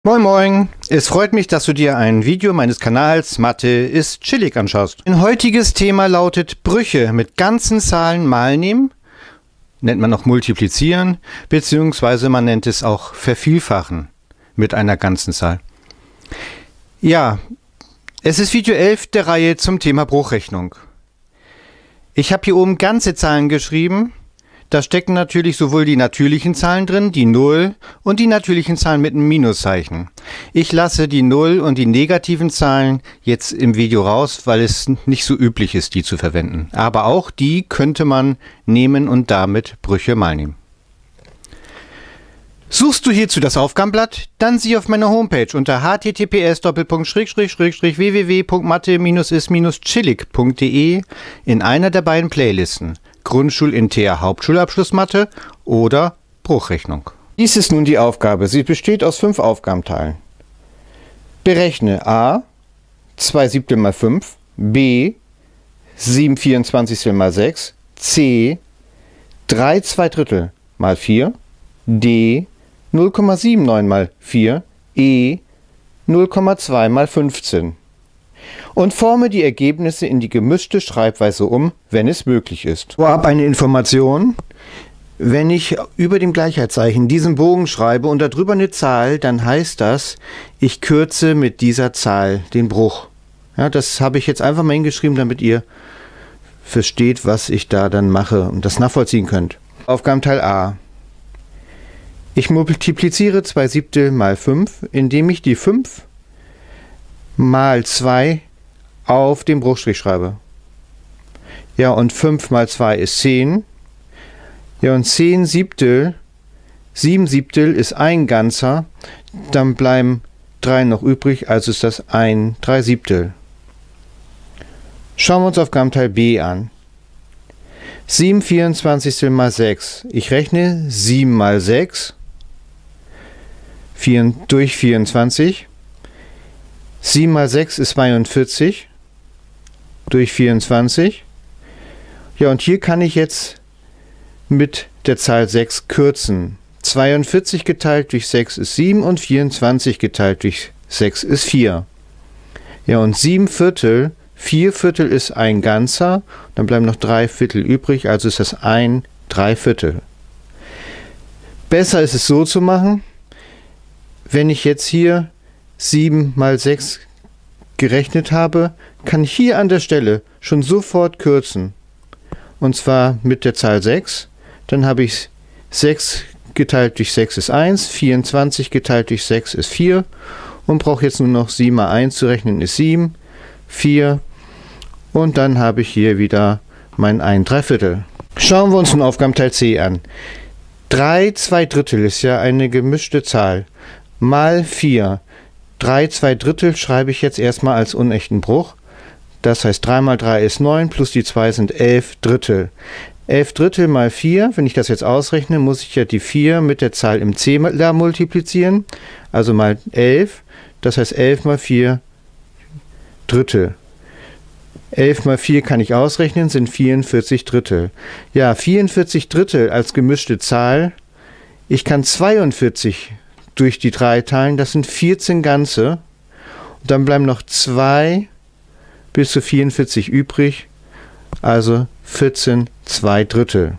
Moin Moin, es freut mich, dass du dir ein Video meines Kanals Mathe ist chillig anschaust. Mein heutiges Thema lautet Brüche mit ganzen Zahlen mal nehmen, nennt man auch multiplizieren, beziehungsweise man nennt es auch vervielfachen mit einer ganzen Zahl. Ja, es ist Video 11 der Reihe zum Thema Bruchrechnung. Ich habe hier oben ganze Zahlen geschrieben. Da stecken natürlich sowohl die natürlichen Zahlen drin, die 0, und die natürlichen Zahlen mit einem Minuszeichen. Ich lasse die 0 und die negativen Zahlen jetzt im Video raus, weil es nicht so üblich ist, die zu verwenden. Aber auch die könnte man nehmen und damit Brüche mal nehmen. Suchst du hierzu das Aufgabenblatt? Dann sieh auf meiner Homepage unter https://www.mathe-is-chillig.de in einer der beiden Playlisten Grundschul-Inter Hauptschulabschluss Mathe oder Bruchrechnung. Dies ist nun die Aufgabe. Sie besteht aus 5 Aufgabenteilen. Berechne a 2/7 mal 5, b 7/24 mal 6, c 3/2 mal 4, d 0,79 mal 4, e 0,2 mal 15. Und forme die Ergebnisse in die gemischte Schreibweise um, wenn es möglich ist. Vorab eine Information: Wenn ich über dem Gleichheitszeichen diesen Bogen schreibe und darüber eine Zahl, dann heißt das, ich kürze mit dieser Zahl den Bruch. Ja, das habe ich jetzt einfach mal hingeschrieben, damit ihr versteht, was ich da dann mache und das nachvollziehen könnt. Aufgabenteil A. Ich multipliziere 2/7 mal 5, indem ich die 5 mal 2 auf den Bruchstrich schreibe. Ja, und 5 mal 2 ist 10. Ja, und 10/7, 7/7 ist ein Ganzer. Dann bleiben 3 noch übrig, also ist das 1/3. Schauen wir uns Aufgabenteil B an. 7/24 mal 6. Ich rechne 7 mal 6 durch 24. 7 mal 6 ist 42 durch 24. Ja, und hier kann ich jetzt mit der Zahl 6 kürzen. 42 geteilt durch 6 ist 7 und 24 geteilt durch 6 ist 4. Ja, und 7/4, 4/4 ist ein Ganzer, dann bleiben noch 3/4 übrig, also ist das 1/3. Besser ist es so zu machen, wenn ich jetzt hier 7 mal 6 gerechnet habe, kann ich hier an der Stelle schon sofort kürzen. Und zwar mit der Zahl 6. Dann habe ich 6 geteilt durch 6 ist 1, 24 geteilt durch 6 ist 4 und brauche jetzt nur noch 7 mal 1 zu rechnen, ist 7, 4 und dann habe ich hier wieder mein 1/3. Schauen wir uns nun Aufgabenteil C an. 3/2 ist ja eine gemischte Zahl. Mal 4. 3/2 schreibe ich jetzt erstmal als unechten Bruch. Das heißt 3 mal 3 ist 9, plus die 2 sind 11/3. 11/3 mal 4, wenn ich das jetzt ausrechne, muss ich ja die 4 mit der Zahl im Zehner multiplizieren. Also mal 11, das heißt 11 mal 4 Drittel. 11 mal 4 kann ich ausrechnen, sind 44/3. Ja, 44/3 als gemischte Zahl. Ich kann 42 durch die 3 teilen, das sind 14 Ganze. Und dann bleiben noch 2 bis zu 44 übrig, also 14/2.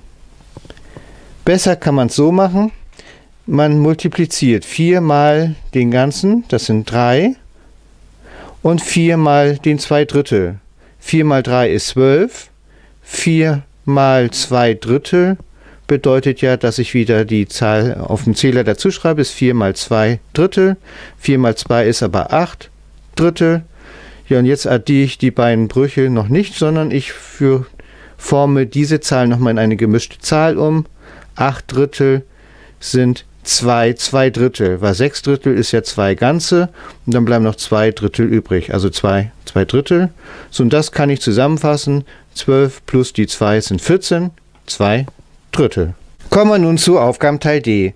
Besser kann man es so machen, man multipliziert 4 mal den Ganzen, das sind 3, und 4 mal den 2/3. 4 mal 3 ist 12, 4 mal 2/3 bedeutet ja, dass ich wieder die Zahl auf dem Zähler dazu schreibe, ist 4 mal 2/3. 4 mal 2 ist aber 8/3. Ja, und jetzt addiere ich die beiden Brüche noch nicht, sondern ich forme diese Zahl nochmal in eine gemischte Zahl um. 8/3 sind 2/2, weil 6/3 ist ja 2 Ganze und dann bleiben noch 2/3 übrig, also 2/2. So, und das kann ich zusammenfassen. 12 plus die 2 sind 14, 2/3. Kommen wir nun zu Aufgabenteil D.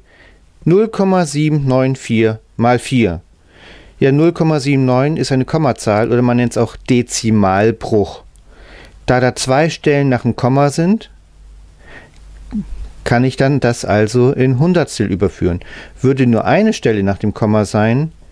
0,794 mal 4. Ja, 0,79 ist eine Kommazahl oder man nennt es auch Dezimalbruch. Da da 2 Stellen nach dem Komma sind, kann ich dann das also in Hundertstel überführen. Würde nur eine Stelle nach dem Komma sein,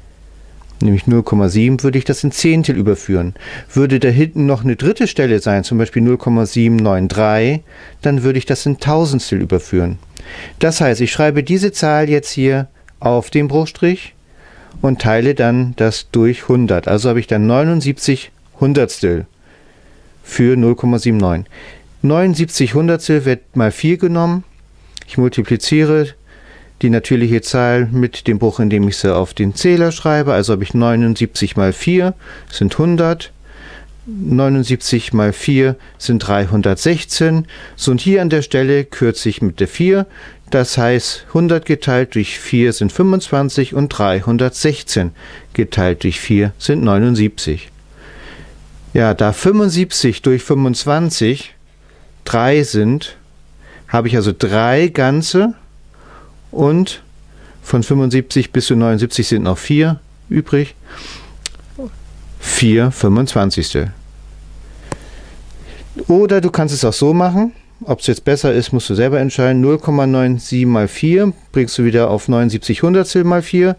nämlich 0,7, würde ich das in Zehntel überführen. Würde da hinten noch eine dritte Stelle sein, zum Beispiel 0,793, dann würde ich das in Tausendstel überführen. Das heißt, ich schreibe diese Zahl jetzt hier auf den Bruchstrich und teile dann das durch 100. Also habe ich dann 79 Hundertstel für 0,79. 79 Hundertstel wird mal 4 genommen. Ich multipliziere die natürliche Zahl mit dem Bruch, indem ich sie auf den Zähler schreibe. Also habe ich 79 mal 4 sind 100. 79 mal 4 sind 316. So, und hier an der Stelle kürze ich mit der 4. Das heißt, 100 geteilt durch 4 sind 25 und 316 geteilt durch 4 sind 79. Ja, da 75 durch 25 3 sind, habe ich also 3 ganze und von 75 bis zu 79 sind noch 4 übrig. 4 25. Oder du kannst es auch so machen. Ob es jetzt besser ist, musst du selber entscheiden. 0,97 mal 4 bringst du wieder auf 79 Hundertstel mal 4.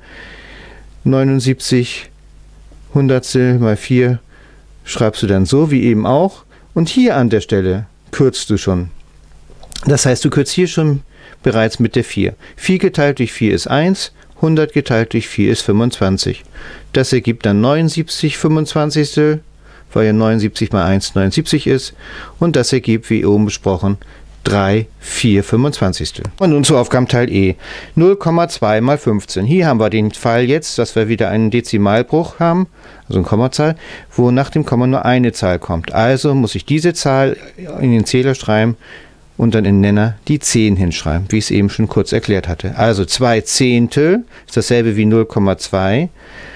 79 Hundertstel mal 4 schreibst du dann so wie eben auch. Und hier an der Stelle kürzt du schon. Das heißt, du kürzt hier schon bereits mit der 4. 4 geteilt durch 4 ist 1, 100 geteilt durch 4 ist 25. Das ergibt dann 79 25, weil ja 79 mal 1 79 ist. Und das ergibt, wie oben besprochen, 3 4 25. Und nun zu Aufgabenteil E. 0,2 mal 15. Hier haben wir den Fall jetzt, dass wir wieder einen Dezimalbruch haben, also eine Kommazahl, wo nach dem Komma nur eine Zahl kommt. Also muss ich diese Zahl in den Zähler schreiben und dann in den Nenner die 10 hinschreiben, wie ich es eben schon kurz erklärt hatte. Also 2 Zehntel ist dasselbe wie 0,2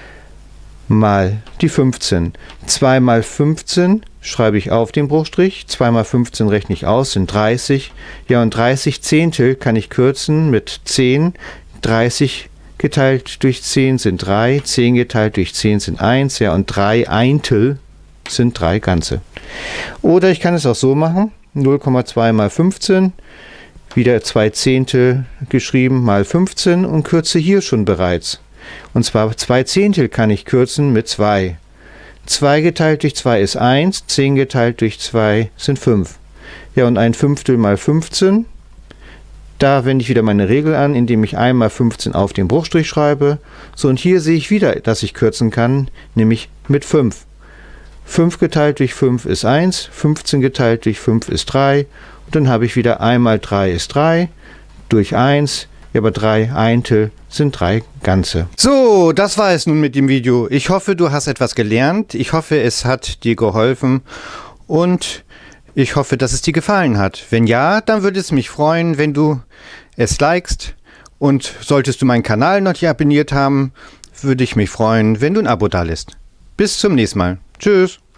mal die 15. 2 mal 15 schreibe ich auf den Bruchstrich, 2 mal 15 rechne ich aus, sind 30. Ja, und 30 Zehntel kann ich kürzen mit 10. 30 geteilt durch 10 sind 3, 10 geteilt durch 10 sind 1, ja, und 3 Eintel sind 3 ganze. Oder ich kann es auch so machen, 0,2 mal 15, wieder 2 Zehntel geschrieben mal 15 und kürze hier schon bereits. Und zwar 2 Zehntel kann ich kürzen mit 2. 2 geteilt durch 2 ist 1, 10 geteilt durch 2 sind 5. Ja, und ein Fünftel mal 15, da wende ich wieder meine Regel an, indem ich einmal 15 auf den Bruchstrich schreibe. So, und hier sehe ich wieder, dass ich kürzen kann, nämlich mit 5. 5 geteilt durch 5 ist 1, 15 geteilt durch 5 ist 3. Und dann habe ich wieder einmal 3 ist 3, durch 1, ja, aber 3 Eintel sind 3 ganze. So, das war es nun mit dem Video. Ich hoffe, du hast etwas gelernt. Ich hoffe, es hat dir geholfen. Und ich hoffe, dass es dir gefallen hat. Wenn ja, dann würde es mich freuen, wenn du es likest. Und solltest du meinen Kanal noch nicht abonniert haben, würde ich mich freuen, wenn du ein Abo dalässt. Bis zum nächsten Mal. Tschüss.